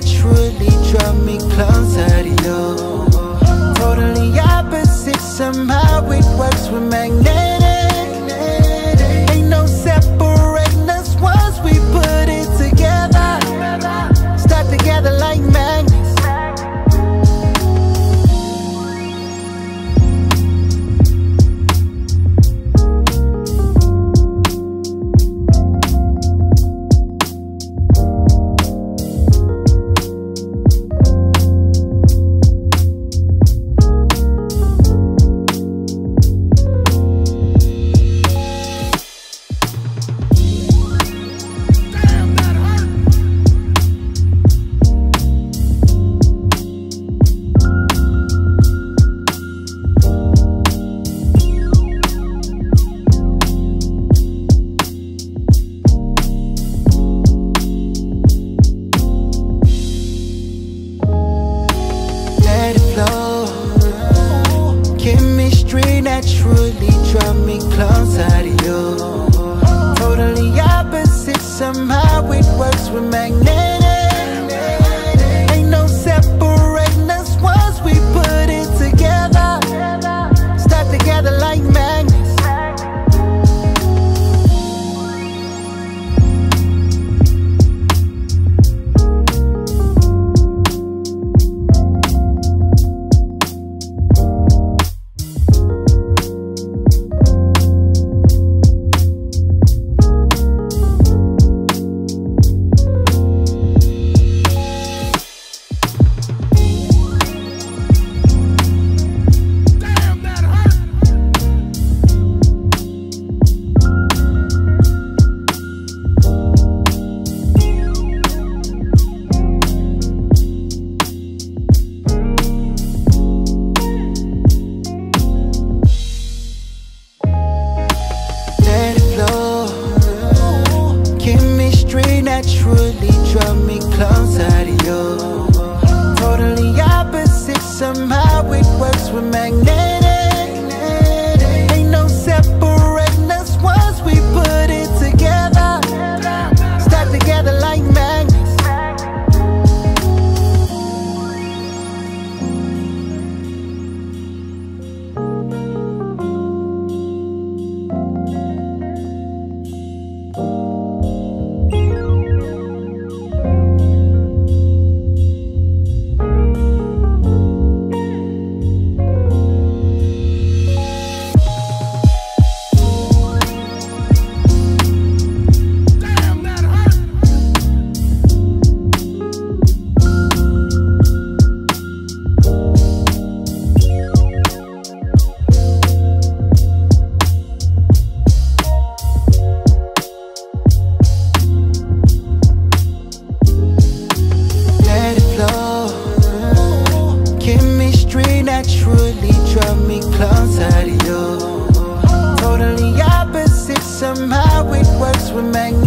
naturally draw me closer to you. Totally opposite, somehow it works with magnetic. Ain't no separating us once we put it together. Stuck together like magnets. Chemistry naturally draw me closer to you. Totally opposite, somehow it works with magnetic. Ain't no separating us once we put it together. Stuck together like magnets. Naturally draw me closer to you. Totally opposite, somehow it works with magnetic. Ain't no separating us once we put it together. Stuck together like magnets. Naturally draw me closer to you. Totally opposite, somehow it works with magnetic.